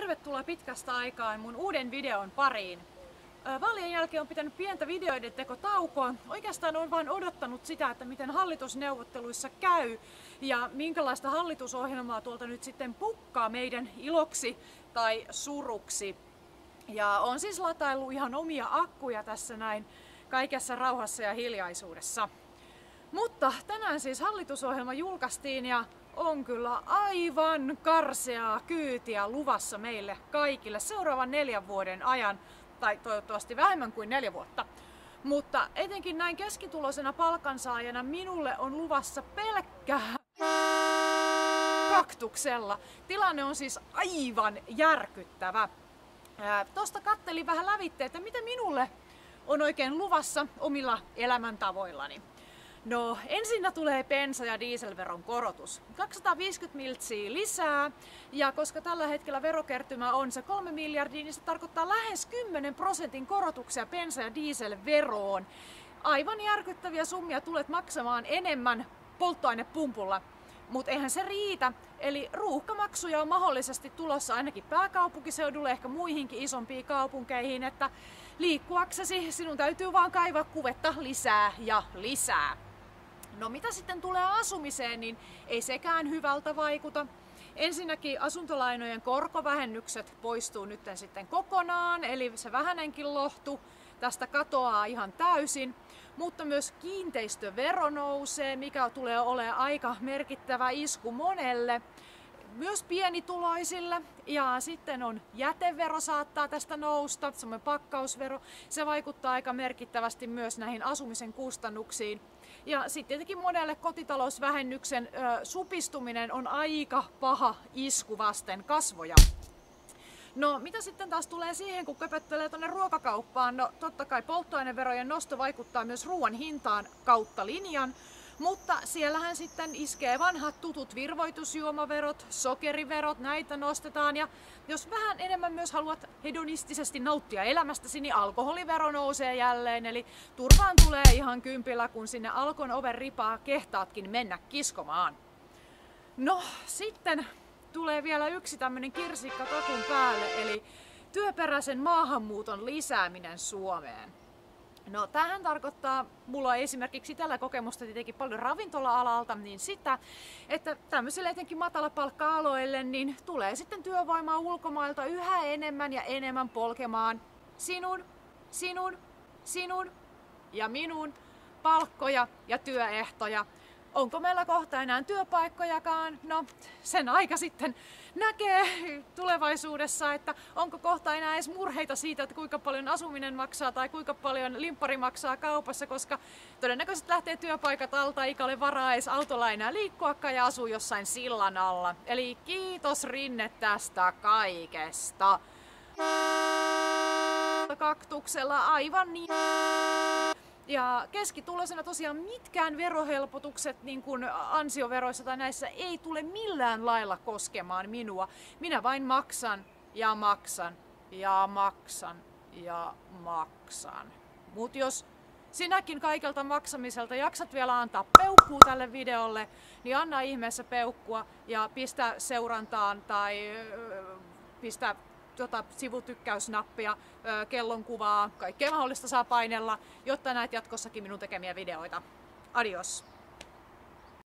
tervetuloa pitkästä aikaa mun uuden videon pariin. Vaalien jälkeen on pitänyt pientä videoiden tekotaukoa. Oikeastaan olen vain odottanut sitä, että miten hallitusneuvotteluissa käy ja minkälaista hallitusohjelmaa tuolta nyt sitten pukkaa meidän iloksi tai suruksi. Ja on siis lataillut ihan omia akkuja tässä näin kaikessa rauhassa ja hiljaisuudessa. Mutta tänään siis hallitusohjelma julkaistiin ja on kyllä aivan karseaa kyytiä luvassa meille kaikille seuraavan 4 vuoden ajan, tai toivottavasti vähemmän kuin 4 vuotta. Mutta etenkin näin keskituloisena palkansaajana minulle on luvassa pelkkää kaktuksella. Tilanne on siis aivan järkyttävä. Tuosta kattelin vähän lävitteen, että mitä minulle on oikein luvassa omilla elämäntavoillani. No, ensinnä tulee bensa- ja dieselveron korotus. 250 miltsiä lisää, ja koska tällä hetkellä verokertymä on se 3 miljardia, niin se tarkoittaa lähes 10% korotuksia bensa- ja dieselveroon. Aivan järkyttäviä summia tulet maksamaan enemmän polttoainepumpulla. Mutta eihän se riitä, eli ruuhkamaksuja on mahdollisesti tulossa ainakin pääkaupunkiseudulle, ehkä muihinkin isompiin kaupunkeihin, että liikkuaksesi sinun täytyy vaan kaivaa kuvetta lisää ja lisää. No mitä sitten tulee asumiseen, niin ei sekään hyvältä vaikuta. Ensinnäkin asuntolainojen korkovähennykset poistuu nyt sitten kokonaan, eli se vähänenkin lohtu tästä katoaa ihan täysin. Mutta myös kiinteistövero nousee, mikä tulee olemaan aika merkittävä isku monelle, myös pienituloisille. Ja sitten on jätevero saattaa tästä nousta, semmoinen pakkausvero. Se vaikuttaa aika merkittävästi myös näihin asumisen kustannuksiin. Ja sitten tietenkin monelle kotitalousvähennyksen supistuminen on aika paha isku vasten kasvoja. No mitä sitten taas tulee siihen, kun köpöttelee tuonne ruokakauppaan? No totta kai polttoaineverojen nosto vaikuttaa myös ruoan hintaan kautta linjan, mutta siellähän sitten iskee vanhat tutut virvoitusjuomaverot, sokeriverot, näitä nostetaan, ja jos vähän enemmän myös haluat hedonistisesti nauttia elämästäsi, niin alkoholivero nousee jälleen, eli turvaan tulee ihan kympillä, kun sinne Alkon oven ripaa kehtaatkin mennä kiskomaan. No sitten tulee vielä yksi tämmönen kirsikka kakun päälle, eli työperäisen maahanmuuton lisääminen Suomeen. No tämähän tarkoittaa, mulla on esimerkiksi tällä kokemusta tietenkin paljon ravintola-alalta, niin sitä, että tämmöisille etenkin matalapalkka-aloille niin tulee sitten työvoimaa ulkomailta yhä enemmän ja enemmän polkemaan sinun ja minun palkkoja ja työehtoja. Onko meillä kohta enää työpaikkojakaan? No, sen aika sitten näkee tulevaisuudessa, että onko kohta enää edes murheita siitä, että kuinka paljon asuminen maksaa tai kuinka paljon limppari maksaa kaupassa, koska todennäköisesti lähtee työpaikat alta, eikä ole varaa edes autolla enää liikkuakaan ja asuu jossain sillan alla. Eli kiitos Rinne tästä kaikesta. Kaktuksella aivan niin. Ja keskituloisena tosiaan mitkään verohelpotukset niin kuin ansioveroissa tai näissä ei tule millään lailla koskemaan minua. Minä vain maksan ja maksan ja maksan ja maksan. Mut jos sinäkin kaikelta maksamiselta jaksat vielä antaa peukkua tälle videolle, niin anna ihmeessä peukkua ja pistä seurantaan tai pistä sivutykkäysnappia, kellonkuvaa, kaikkea mahdollista saa painella, jotta näet jatkossakin minun tekemiä videoita. Adios!